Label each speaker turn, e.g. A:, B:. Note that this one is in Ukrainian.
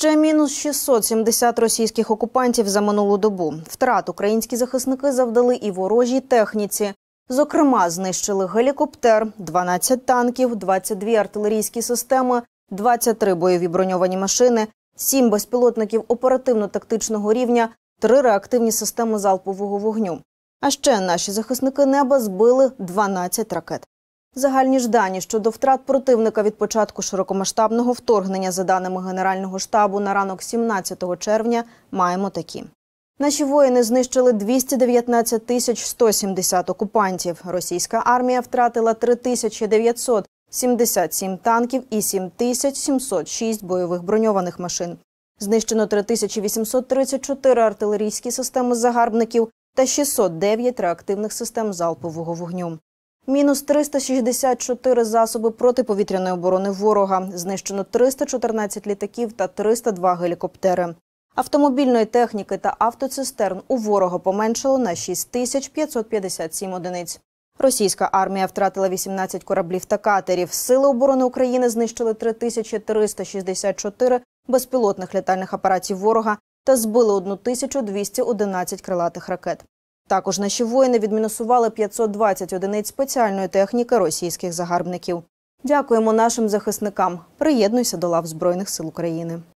A: Ще мінус 670 російських окупантів за минулу добу. Втрат українські захисники завдали і ворожій техніці. Зокрема, знищили гелікоптер, 12 танків, 22 артилерійські системи, 23 бойові броньовані машини, 7 безпілотників оперативно-тактичного рівня, 3 реактивні системи залпового вогню. А ще наші захисники неба збили 12 ракет. Загальні ж дані щодо втрат противника від початку широкомасштабного вторгнення, за даними Генерального штабу, на ранок 17 червня маємо такі. Наші воїни знищили 219 170 окупантів. Російська армія втратила 3977 танків і 7706 бойових броньованих машин. Знищено 3834 артилерійські системи загарбників та 609 реактивних систем залпового вогню. Мінус 364 засоби протиповітряної оборони ворога. Знищено 314 літаків та 302 гелікоптери. Автомобільної техніки та автоцистерн у ворога поменшало на 6557 одиниць. Російська армія втратила 18 кораблів та катерів. Сили оборони України знищили 3364 безпілотних літальних апаратів ворога та збили 1211 крилатих ракет. Також наші воїни відмінусували 520 одиниць спеціальної техніки російських загарбників. Дякуємо нашим захисникам. Приєднуйся до лав Збройних сил України.